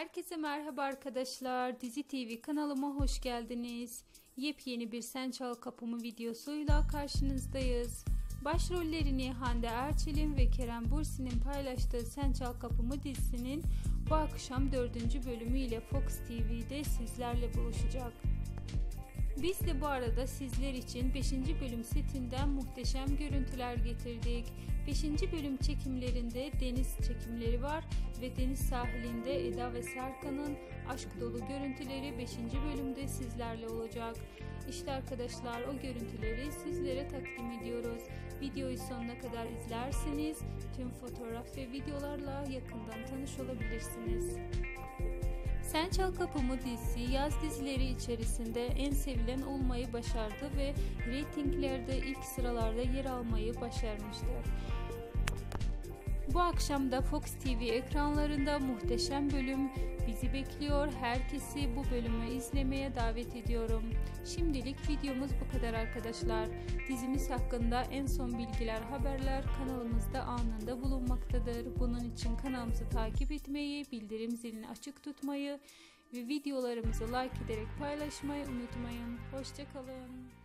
Herkese merhaba arkadaşlar. Dizi TV kanalıma hoş geldiniz. Yepyeni bir Sen Çal Kapımı videosuyla karşınızdayız. Başrollerini Hande Erçel'in ve Kerem Bürsin'in paylaştığı Sen Çal Kapımı dizisinin bu akşam 4. bölümüyle Fox TV'de sizlerle buluşacak. Biz de bu arada sizler için 5. bölüm setinden muhteşem görüntüler getirdik. 5. bölüm çekimlerinde deniz çekimleri var ve deniz sahilinde Eda ve Serkan'ın aşk dolu görüntüleri 5. bölümde sizlerle olacak. İşte arkadaşlar, o görüntüleri sizlere takdim ediyoruz. Videoyu sonuna kadar izlerseniz tüm fotoğraf ve videolarla yakından tanış olabilirsiniz. Sen Çal Kapımı dizisi yaz dizileri içerisinde en sevilen olmayı başardı ve reytinglerde ilk sıralarda yer almayı başarmıştır. Bu akşam da Fox TV ekranlarında muhteşem bölüm bizi bekliyor. Herkesi bu bölümü izlemeye davet ediyorum. Şimdilik videomuz bu kadar arkadaşlar. Dizimiz hakkında en son bilgiler, haberler kanalımızda anında bulunmaktadır. Bunun için kanalımızı takip etmeyi, bildirim zilini açık tutmayı ve videolarımızı like ederek paylaşmayı unutmayın. Hoşça kalın.